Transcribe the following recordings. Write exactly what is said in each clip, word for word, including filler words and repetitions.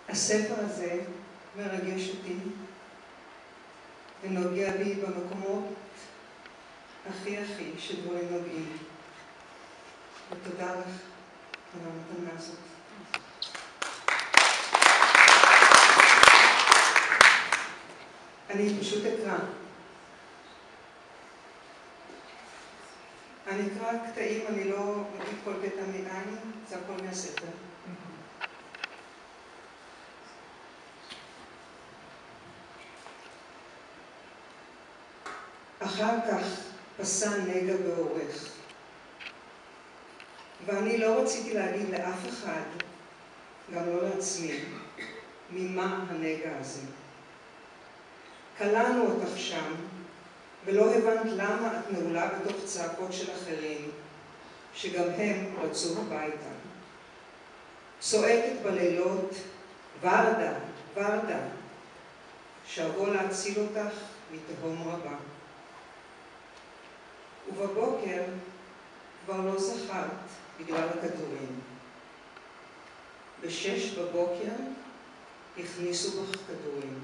הספר הזה מרגש אותי ונוגע בי במקומות הכי הכי שדברים נוגעים. ותודה לך על המתנה הזאת. אני פשוט אקרא. אני אקרא קטעים, אני לא אגיד כל קטע מעין, זה הכל מהספר. אחר כך פסע נגע באורך, ואני לא רציתי להגיד לאף אחד, גם לא לעצמי, ממה הנגע הזה. קלענו אותך שם, ולא הבנת למה את נעולה בתוך צעקות של אחרים, שגם הם רצו הביתה. צועקת בלילות, ורדה, ורדה, שאבוא להציל אותך מתהום רבה. ובבוקר כבר לא זכרת בגלל הכדורים. בשש בבוקר הכניסו בך כדורים.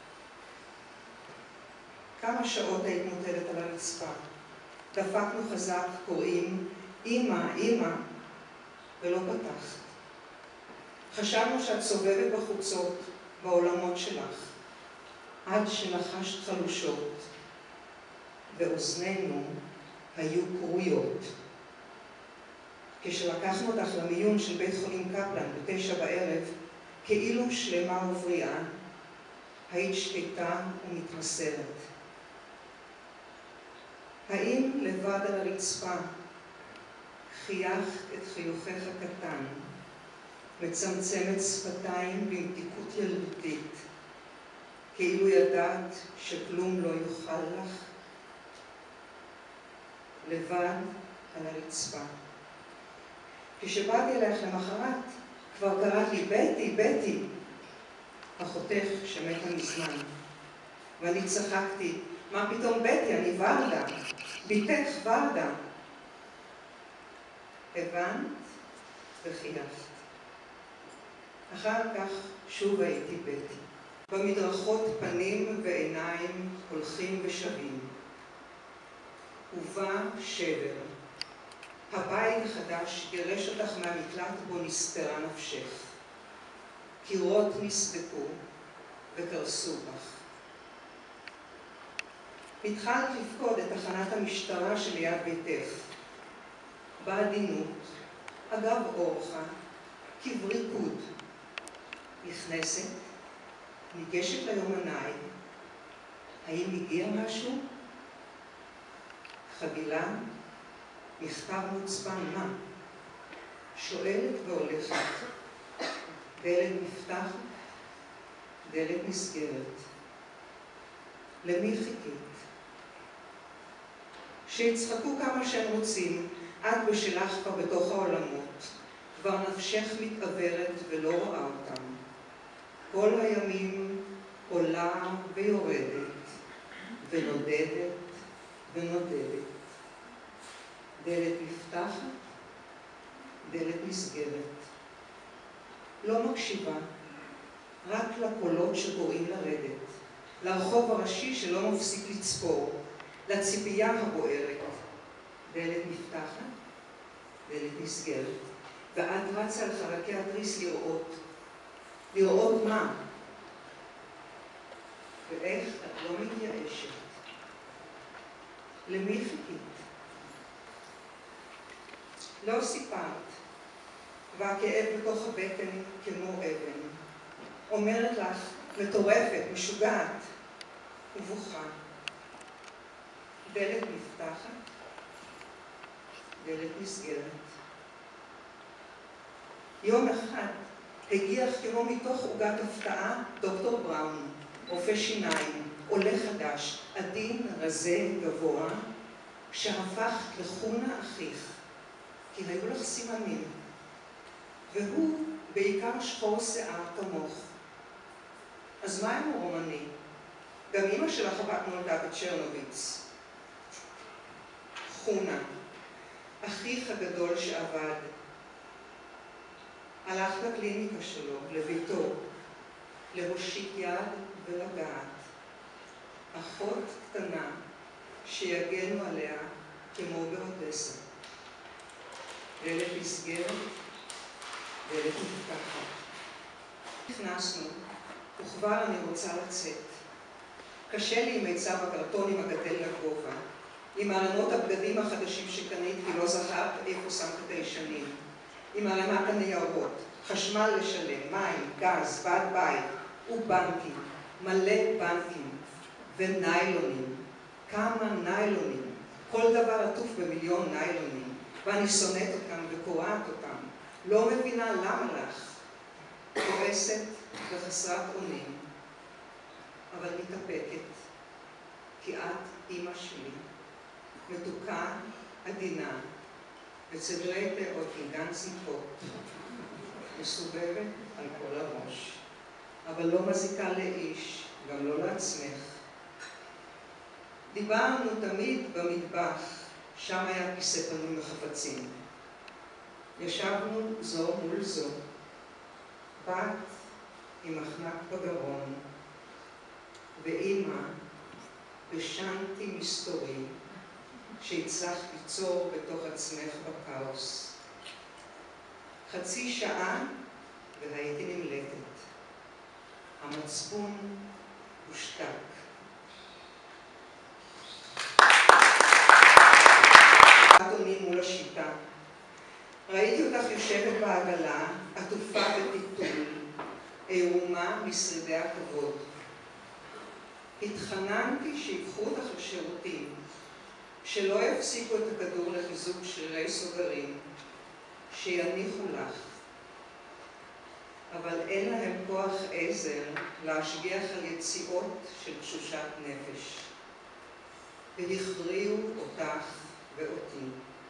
כמה שעות היית מוטלת על הרצפה. דפקנו חזק, קוראים, אמא, אמא, ולא פתחת. חשבנו שאת סובבת בחוצות, בעולמות שלך, עד שנחשת חלושות, ואוזנינו היו קרויות. כשלקחנו אותך למיון של בית חולים קפלן בתשע בערב, כאילו שלמה ובריאה, היית שקטה ומתמסרת. האם לבד על הרצפה חייכת את חיוכך הקטן, מצמצמת שפתיים במתיקות ילדותית, כאילו ידעת שכלום לא יוכל לך? לבד על הרצפה. כשבאתי אלייך למחרת, כבר קראת לי, בטי, בטי, אחותך שמתה מזמן. ואני צחקתי, מה פתאום בטי, אני ורדה, ביתך ורדה. הבנת וחייכת. אחר כך שוב הייתי בטי. במדרכות פנים ועיניים הולכים ושבים. ובא שבר. הבית החדש גירש אותך מהמקלט בו נסתרה נפשך. קירות נסדקו וקרסו בך. התחלת לפקוד את תחנת המשטרה שליד ביתך. בעדינות, אגב אורחה, כבריקוד. נכנסת, ניגשת ליומנאי. האם הגיע משהו? חבילה, מכתב מוצפן, מה? שואלת והולכת. דלת נפתחת, דלת נסגרת. למי חיכית? שיצחקו כמה שהם רוצים, את בשלך כבר בתוך העולמות. כבר נפשך מתעברת ולא רואה אותם. כל הימים עולה ויורדת, ונודדת ונודדת. דלת נפתחת, דלת נסגרת. לא מקשיבה, רק לקולות שקוראים לרדת, לרחוב הראשי שלא מפסיק לצפור, לציפייה הבוערת. דלת נפתחת, דלת נסגרת, ואת רצה על חרקי התריס לראות. לראות מה? ואיך את לא מתייאשת? למי חיכית? לא סיפרת, והכאב בתוך הבטן כמו אבן. אומרת לך, מטורפת, משוגעת, ובוכה. דלת נפתחת, דלת נסגרת. יום אחד הגיח כמו מתוך עוגת הפתעה דוקטור בראון, רופא שיניים, עולה חדש, עדין, רזה, גבוה, שהפכת לחונה אחיך, כי היו לך סימנים, והוא בעיקר שחור שיער כמוך. אז מה אם הוא רומני? גם אמא שלך הבת נולדה בצ'רנוביץ. חונה, אחיך הגדול שעבד. הלך לקליניקה שלו, לביתו, להושיט יד ולגעת. אחות קטנה שיגנו עליה כמו באודסה. דלת נסגרת, דלת נפתחת. נכנסנו, וכבר אני רוצה לצאת. קשה לי עם מיצב הקרטונים הגדל לגובה, עם ערימות הבגדים החדשים שקנית כי לא זכרת איפה שמת את הישנים, עם ערימת הניירות, חשמל לשלם, מים, גז, ועד בית ובנקים, מלא בנקים וניילונים. כמה ניילונים, כל דבר עטוף במיליון ניילונים, ואני שונאת אותם וקורעת אותם, לא מבינה למה לך, כועסת וחסרת אונים, אבל מתאפקת, כי את אימא שלי, מתוקה, עדינה, בצברי פאות עם גן צמחות, מסובבת על כל הראש, אבל לא מזיקה לאיש, גם לא לעצמך. דיברנו תמיד במטבח, שם היה כיסא פנוי מחפצים. ישבנו זו מול זו, בת עם מחנק בגרון, ואימא בשנתי מסתורי שהצלחת ליצור בתוך עצמך בכאוס. חצי שעה והייתי נמלטת. המצפון הושתק. אדוני מול השיטה. ראיתי אותך יושבת בעגלה, עטופה בטיטול, עירומה משרידי הכבוד. התחננתי שיקחו אותך לשירותים, שלא יפסיקו את הכדור לחיזוק שרירי סוגרים, שיניחו לך. אבל אין להם כוח עזר להשגיח על יציאות של תשושת נפש. והכריעו אותך ואותי.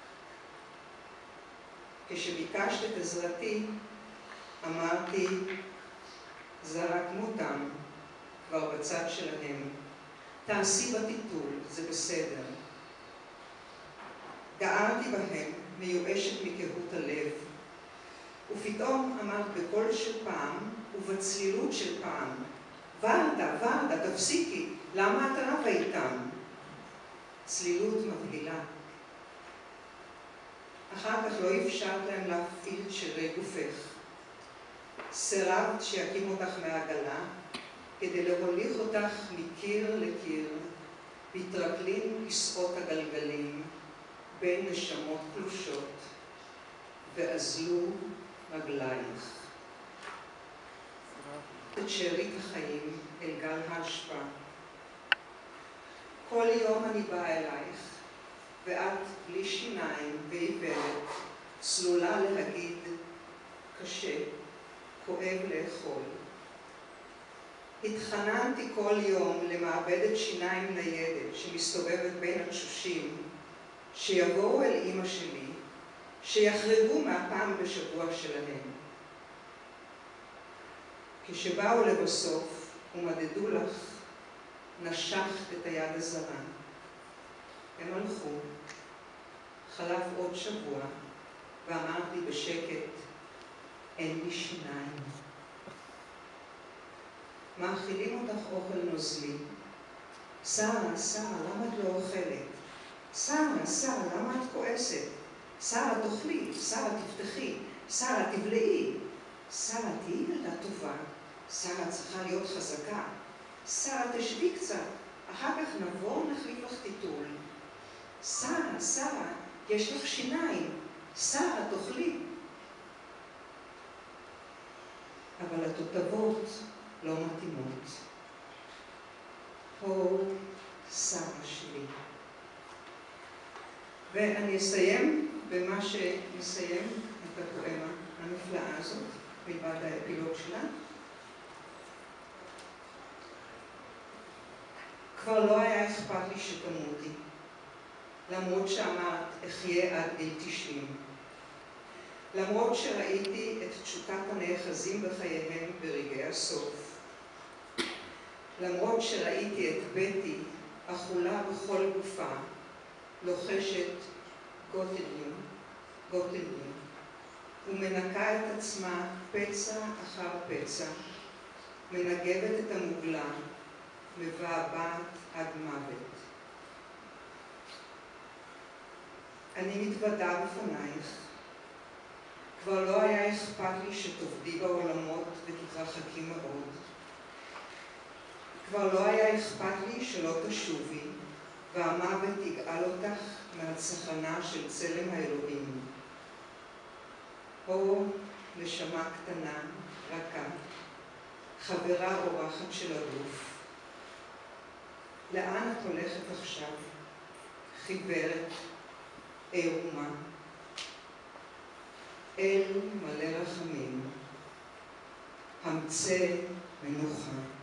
כשביקשת את עזרתי, אמרתי, זרקנו אותם כבר בצד שלהם. תעשי בטיטול, זה בסדר. גערתי בהם, מיואשת מקהות הלב, ופתאום אמרת בקול של פעם ובצלילות של פעם, ורדה, ורדה, תפסיקי, למה את רבה איתם? צלילות מבהילה. אחר כך לא אפשרת להם להפעיל את שרירי גופך. סירבת שיקים אותך מהעגלה, כדי להוליך אותך מקיר לקיר, בתרקלין כיסאות הגלגלים, בין נשמות קלושות, ואזלו רגלייך. את שארית החיים אל גל ההשפעה. כל יום אני באה אלייך, ואת בלי שיניים ועיוורת, צלולה להגיד, קשה, כואב לאכול. התחננתי כל יום למעבדת שיניים ניידת שמסתובבת בין התשושים, שיבואו אל אמא שלי, שיחרגו מהפעם בשבוע שלהם. כשבאו לבסוף ומדדו לך, נשכת את היד הזרה. הם הלכו, חלף עוד שבוע, ואמרתי בשקט, אין לי שיניים. מאכילים אותך אוכל נוזלי. שרה, שרה, למה את לא אוכלת? שרה, שרה, למה את כועסת? שרה, תאכלי, שרה, תפתחי, שרה, תבלעי. שרה, תהיי ילדה טובה. שרה, צריכה להיות חזקה. שרה, תשבי קצת, אחר כך נבוא נחליף לך טיטול. שרה, שרה, יש לך שיניים. שרה, תאכלי. אבל התותבות לא מתאימות. הו, שרה שלי. ואני אסיים במה שמסיים את הפואמה הנפלאה הזאת, מלבד האפילוג שלה. כבר לא היה אכפת לי שתמותי, למרות שאמרת אחיה עד גיל תשעים. למרות שראיתי את תשוקת הנאחזים בחייהם ברגעי הסוף. למרות שראיתי את בטי, אכולה בכל גופה, לוחשת גוטניום, גוטניום, ומנקה את עצמה פצע אחר פצע, מנגבת את המוגלה, מבעבעת עד מוות. אני מתוודה בפנייך, כבר לא היה אכפת לי שתאבדי בעולמות ותתרחקי מאוד. כבר לא היה אכפת לי שלא תשובי, והמוות יגאל אותך מהצחנה של צלם האלוהים. או נשמה קטנה, רכה, חברה אורחת של הגוף. לאן את הולכת עכשיו? חיוורת, עירומה, אל מלא רחמים, המצא מנוחה.